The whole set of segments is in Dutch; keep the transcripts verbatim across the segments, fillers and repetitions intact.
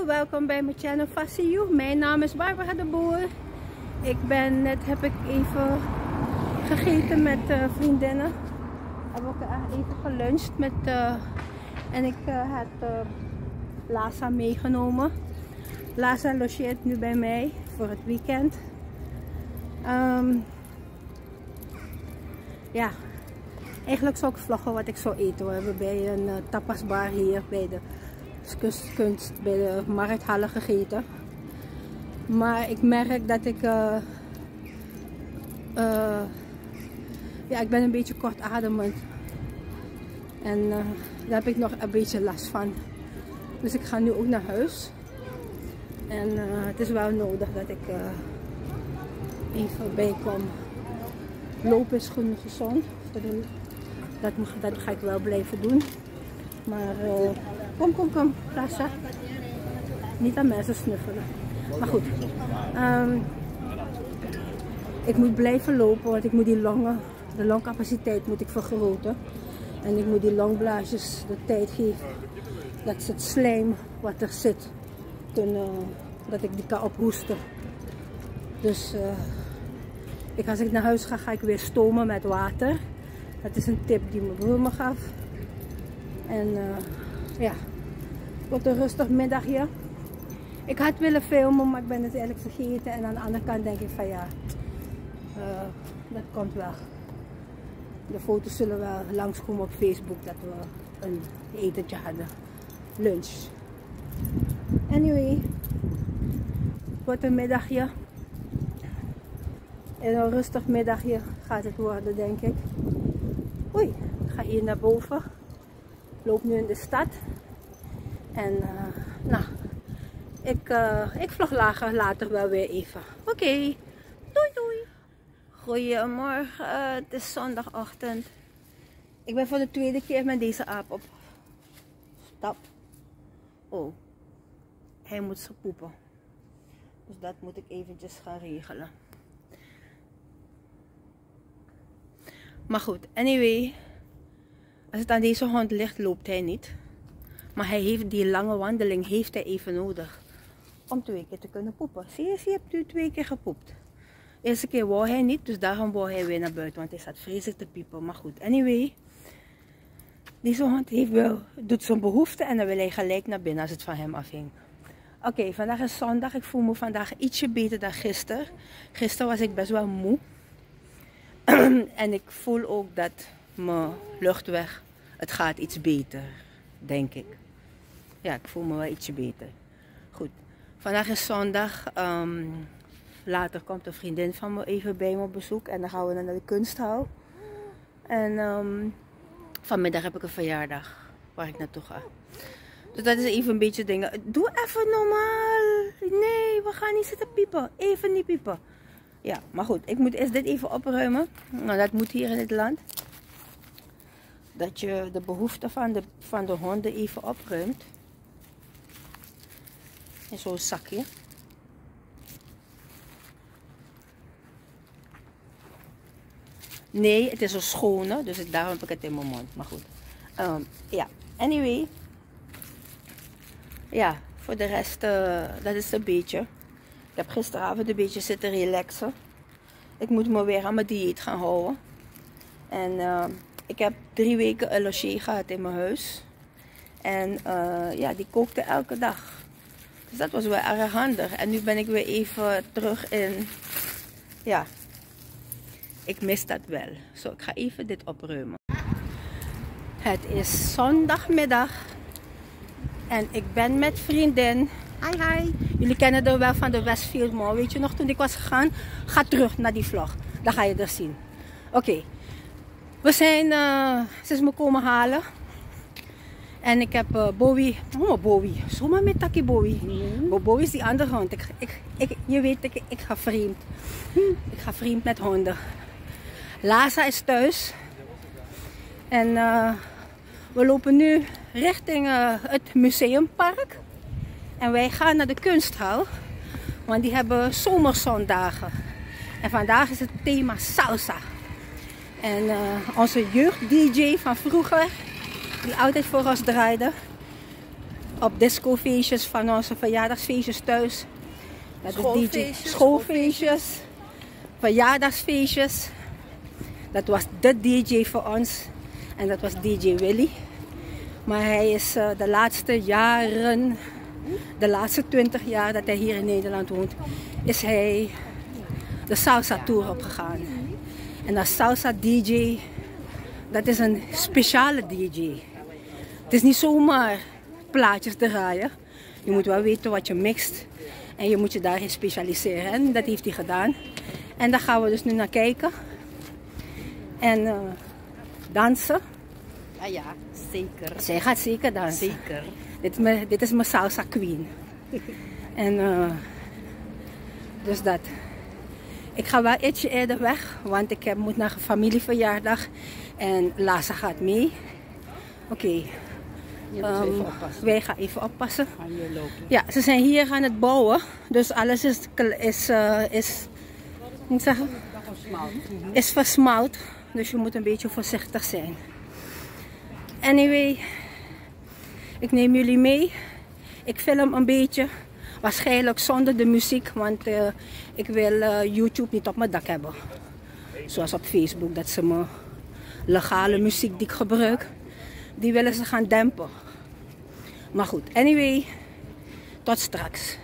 welkom bij mijn channel Fassie. Mijn naam is Barbara de Boer. Ik ben net heb ik even gegeten met uh, vriendinnen. Heb ook uh, even geluncht met uh, en ik uh, had uh, Lasa meegenomen. Lasa logeert nu bij mij voor het weekend. Um, ja, eigenlijk zou ik vloggen wat ik zou eten. We hebben bij een uh, tapasbar hier bij de Kustkunst, bij de markthallen gegeten. Maar ik merk dat ik uh, uh, ja, ik ben een beetje kortademend. En uh, daar heb ik nog een beetje last van. Dus ik ga nu ook naar huis. En uh, het is wel nodig dat ik uh, even bijkom. Lopen is goed gezond. Dat, dat ga ik wel blijven doen. Maar uh, kom, kom, kom, Lasa. Niet aan mensen snuffelen. Maar goed. Um, ik moet blijven lopen, want ik moet die longen, de longcapaciteit moet ik vergroten. En ik moet die longblaasjes de tijd geven dat ze het slijm wat er zit, kunnen, dat ik die kan ophoesten. Dus uh, ik, als ik naar huis ga, ga ik weer stomen met water. Dat is een tip die mijn broer me gaf. En uh, ja, het wordt een rustig middagje. Ik had willen filmen, maar ik ben het eigenlijk vergeten. En aan de andere kant denk ik van ja, uh, dat komt wel. De foto's zullen wel langskomen op Facebook dat we een etentje hadden. Lunch. Anyway, het wordt een middagje. En een rustig middagje gaat het worden, denk ik. Oei, ik ga hier naar boven. Ik loop nu in de stad. En uh, nou, ik, uh, ik vlog lager later wel weer even. Oké, okay. Doei doei. Goedemorgen, uh, het is zondagochtend. Ik ben voor de tweede keer met deze aap op stap. Oh, hij moet ze poepen. Dus dat moet ik eventjes gaan regelen. Maar goed, anyway. Als het aan deze hond ligt, loopt hij niet. Maar hij heeft die lange wandeling heeft hij even nodig. Om twee keer te kunnen poepen. Zie je, hij heeft nu twee keer gepoept. De eerste keer wou hij niet, dus daarom wou hij weer naar buiten. Want hij staat vreselijk te piepen. Maar goed, anyway. Deze hond heeft wel, doet zijn behoefte en dan wil hij gelijk naar binnen als het van hem afhing. Oké, okay, vandaag is zondag. Ik voel me vandaag ietsje beter dan gisteren. Gisteren was ik best wel moe. En ik voel ook dat mijn luchtweg, het gaat iets beter, denk ik. Ja, ik voel me wel ietsje beter. Goed, vandaag is zondag. Um, later komt een vriendin van me even bij me op bezoek. En dan gaan we naar de kunsthal. En um, vanmiddag heb ik een verjaardag waar ik naartoe ga. Dus dat is even een beetje dingen. Doe even normaal. Nee, we gaan niet zitten piepen. Even niet piepen. Ja, maar goed. Ik moet eerst dit even opruimen. Nou, dat moet hier in het land. Dat je de behoeften van de, van de honden even opruimt. In zo'n zakje. Nee, het is een schone. Dus daarom heb ik het in mijn mond. Maar goed. Um, ja, anyway. Ja, voor de rest, uh, dat is een beetje. Ik heb gisteravond een beetje zitten relaxen. Ik moet me weer aan mijn dieet gaan houden. En uh, ik heb drie weken een logier gehad in mijn huis. En uh, ja, die kookte elke dag. Dus dat was wel erg handig. En nu ben ik weer even terug in... Ja, ik mis dat wel. Zo, ik ga even dit opruimen. Het is zondagmiddag. En ik ben met vriendin. Hi hi. Jullie kennen haar wel van de Westfield Mall. Weet je nog, toen ik was gegaan? Ga terug naar die vlog. Dan ga je er zien. Oké. Okay. We zijn... Uh, ze is me komen halen. En ik heb uh, Bowie. Oh, Bowie. Zomaar met Taki Bowie. Mm. Bowie is die andere hond. Ik, ik, ik, je weet, ik, ik ga vreemd. Ik ga vreemd met honden. Lasa is thuis. En uh, we lopen nu richting uh, het museumpark. En wij gaan naar de kunsthal. Want die hebben zomerzondagen. En vandaag is het thema salsa. En uh, onze jeugd-D J van vroeger, die altijd voor ons draaide, op discofeestjes van onze verjaardagsfeestjes thuis. Dat Schoolfeestjes, is D J. Schoolfeestjes, verjaardagsfeestjes. Dat was de D J voor ons en dat was D J Willy. Maar hij is uh, de laatste jaren, de laatste twintig jaar dat hij hier in Nederland woont, is hij de salsa tour opgegaan. En dat salsa D J, dat is een speciale D J. Het is niet zomaar plaatjes draaien. Je moet wel weten wat je mixt en je moet je daarin specialiseren. En dat heeft hij gedaan. En daar gaan we dus nu naar kijken. En uh, dansen. Ah ja, zeker. Zij gaat zeker dansen. Zeker. Dit is mijn, dit is mijn salsa queen. En uh, dus dat. Ik ga wel ietsje eerder weg, want ik heb, moet naar een familieverjaardag. En Lasa gaat mee. Oké. Okay. Um, wij gaan even oppassen. Gaan hier lopen. Ja, ze zijn hier aan het bouwen. Dus alles is, is, uh, is, moet ik zeggen, is versmalt. Dus je moet een beetje voorzichtig zijn. Anyway, ik neem jullie mee. Ik film een beetje. Waarschijnlijk zonder de muziek, want uh, ik wil uh, YouTube niet op mijn dak hebben. Zoals op Facebook, dat ze mijn legale muziek die ik gebruik, die willen ze gaan dempen. Maar goed, anyway, tot straks.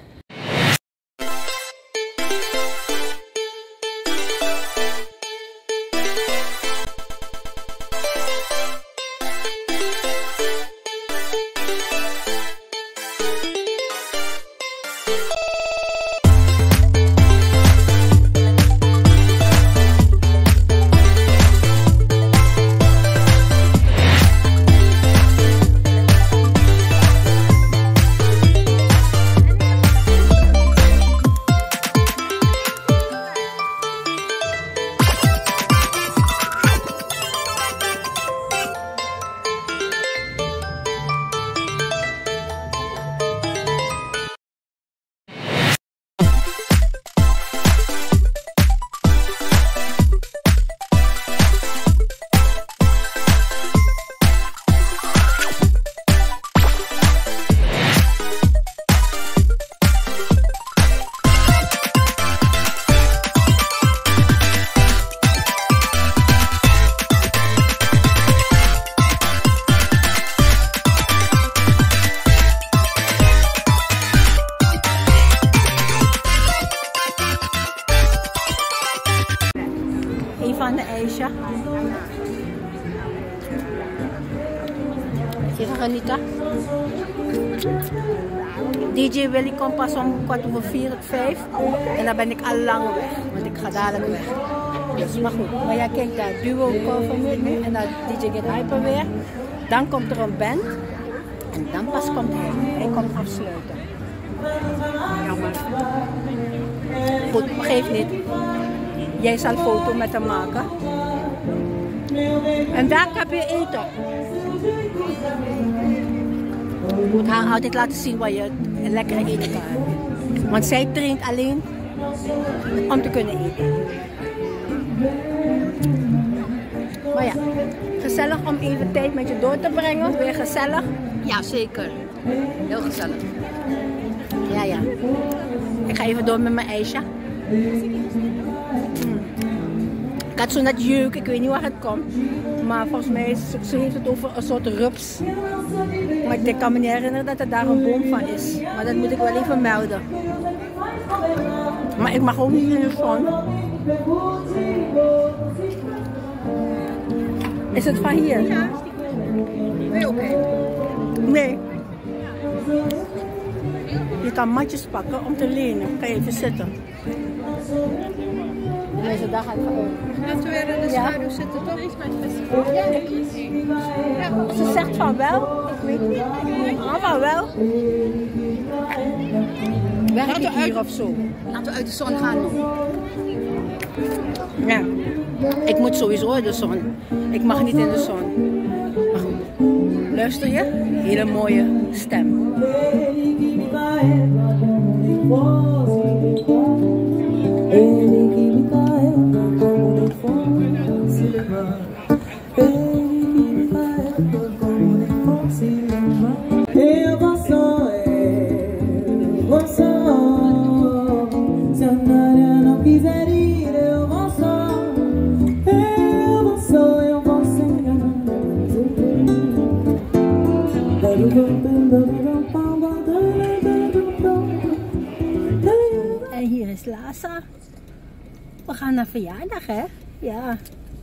Van de ijsje. Even genieten. D J Willy komt pas om kwart over vier, vijf. En dan ben ik al lang weg. Want ik ga dadelijk weg. Dus maar goed. Maar ja, kijk daar. Duo cover nu. En dan D J Get Hyper weer. Dan komt er een band. En dan pas komt hij. Hij komt afsluiten. Jammer. Goed, maar geeft niet. Jij zal een foto met hem maken. En daar heb je eten. Je moet haar altijd laten zien waar je lekker eten kan. Want zij traint alleen om te kunnen eten. Maar ja, gezellig om even tijd met je door te brengen. Weer gezellig? Ja, zeker. Heel gezellig. Ja, ja. Ik ga even door met mijn ijsje. Ik had zo net jeuk, ik weet niet waar het komt. Maar volgens mij, ze heeft het over een soort rups. Maar ik kan me niet herinneren dat er daar een boom van is. Maar dat moet ik wel even melden. Maar ik mag ook niet in de zon. Is het van hier? Ja. Nee, oké. Okay. Nee. Je kan matjes pakken om te lenen. Kan je even zitten. Deze dag gaat het ook. Laten we weer in de schaduw zitten, toch? Ja, ik, ja, ze zegt van wel. Ik weet niet. Allemaal wel. Werk ik hier of zo? Laten we uit de zon gaan nog. Ja. Ik moet sowieso in de zon. Ik mag niet in de zon. Maar goed. Luister je? Hele mooie stem. Eva En hier is Lasa. We gaan naar verjaardag, hè? Ja.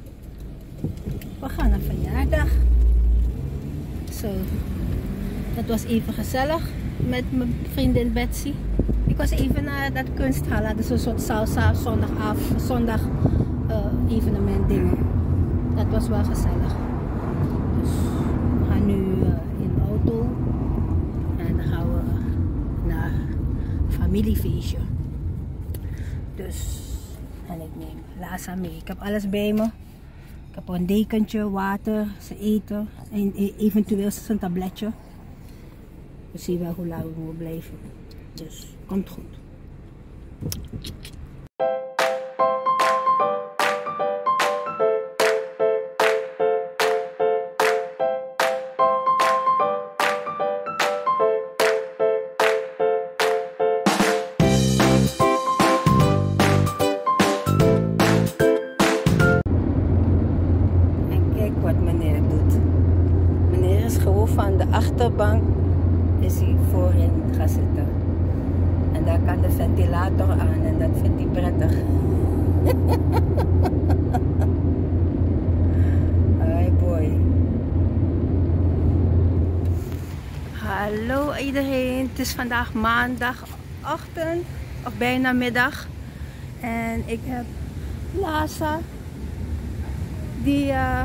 We gaan naar verjaardag. Zo. Het was even gezellig met mijn vriendin Betsy. Ik was even naar dat kunsthal. Dat is een soort salsa zondagavond, zondag uh, evenement dingen. Dat was wel gezellig. Dus we gaan nu uh, in de auto. En dan gaan we naar een familiefeestje. Dus, en ik neem Lasa mee. Ik heb alles bij me. Ik heb een dekentje, water, ze eten en eventueel een tabletje. We zien wel hoe lang we moeten blijven. Dus, komt goed. Van de achterbank is hij voorin gaan zitten. En daar kan de ventilator aan en dat vindt hij prettig. Hi boy. Hallo iedereen, het is vandaag maandagochtend of bijna middag. En ik heb Lasa die... Uh,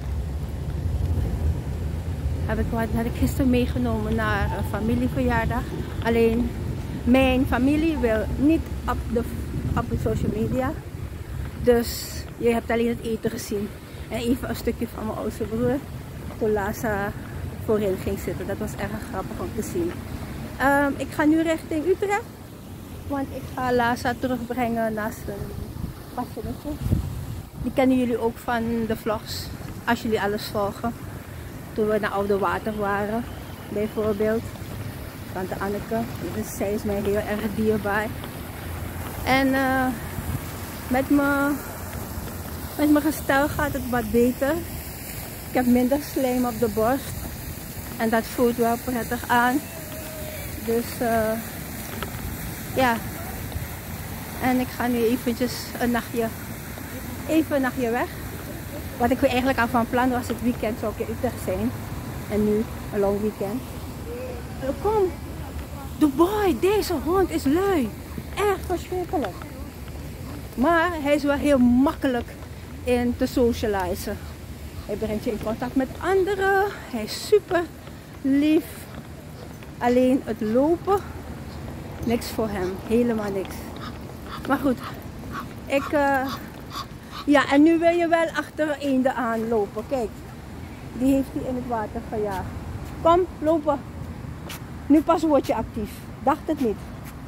Heb ik, had ik gisteren meegenomen naar een familieverjaardag. Alleen mijn familie wil niet op de, op de social media. Dus je hebt alleen het eten gezien. En even een stukje van mijn oudste broer. Toen Lasa voorin ging zitten. Dat was erg grappig om te zien. Um, ik ga nu richting Utrecht. Want ik ga Lasa terugbrengen naar zijn passionnetje. Die kennen jullie ook van de vlogs. Als jullie alles volgen. Toen we naar Oude Water waren, bijvoorbeeld. Tante Anneke, dus zij is mij heel erg dierbaar. En uh, met mijn met mijn gestel gaat het wat beter. Ik heb minder slijm op de borst. En dat voelt wel prettig aan. Dus uh, ja. En ik ga nu eventjes een nachtje, even een nachtje weg. Wat ik eigenlijk al van plan was, het weekend zou ik in Utrecht zijn. En nu een long weekend. Uh, kom! De boy, deze hond is lui. Echt verschrikkelijk. Maar hij is wel heel makkelijk in te socializen. Hij brengt je in contact met anderen. Hij is super lief. Alleen het lopen, niks voor hem. Helemaal niks. Maar goed, ik... Uh, Ja, en nu wil je wel achter een eende aanlopen. Kijk, die heeft hij in het water gejaagd. Kom, lopen. Nu pas word je actief. Dacht het niet.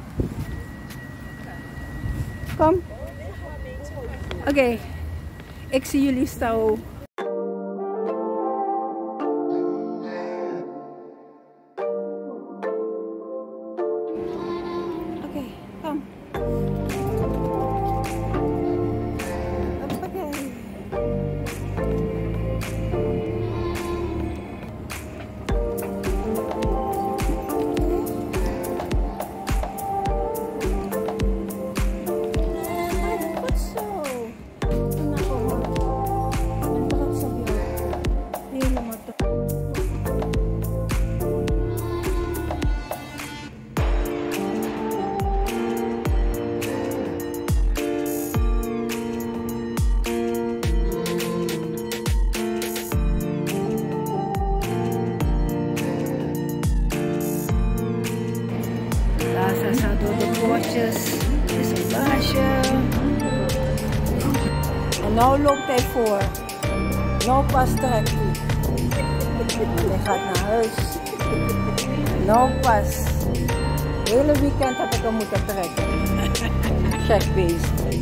Kom. Oké, okay. Ik zie jullie zo. Oké, kom. Is een baasje. En nu loopt hij voor. Nu pas trekt hij. Hij gaat naar huis. Nu pas. Het hele weekend heb ik hem moeten trekken. Check beest.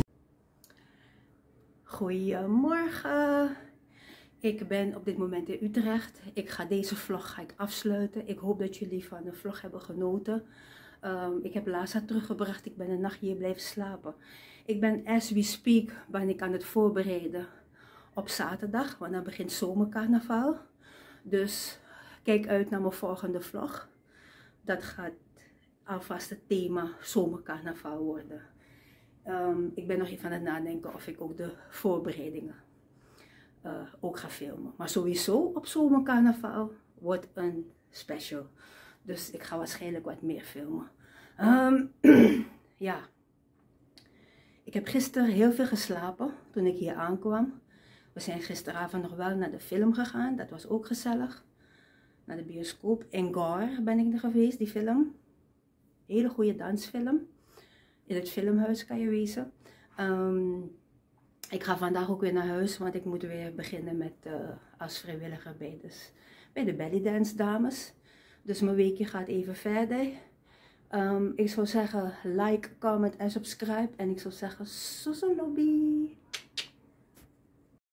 Goedemorgen. Ik ben op dit moment in Utrecht. Ik ga deze vlog ga ik afsluiten. Ik hoop dat jullie van de vlog hebben genoten. Um, ik heb Lasa teruggebracht. Ik ben een nachtje hier blijven slapen. Ik ben, as we speak, ben ik aan het voorbereiden op zaterdag. Want dan begint zomercarnaval. Dus kijk uit naar mijn volgende vlog. Dat gaat alvast het thema zomercarnaval worden. Um, ik ben nog even aan het nadenken of ik ook de voorbereidingen uh, ook ga filmen. Maar sowieso op zomercarnaval wordt een special. Dus ik ga waarschijnlijk wat meer filmen. Um, ja. Ik heb gisteren heel veel geslapen toen ik hier aankwam. We zijn gisteravond nog wel naar de film gegaan. Dat was ook gezellig. Naar de bioscoop. Engar ben ik er geweest, die film. Hele goede dansfilm. In het filmhuis kan je wezen. Um, ik ga vandaag ook weer naar huis, want ik moet weer beginnen met uh, als vrijwilliger bij, dus, bij de Bellydance dames. Dus mijn weekje gaat even verder. Um, ik zou zeggen like, comment en subscribe. En ik zou zeggen, Soso Lobby.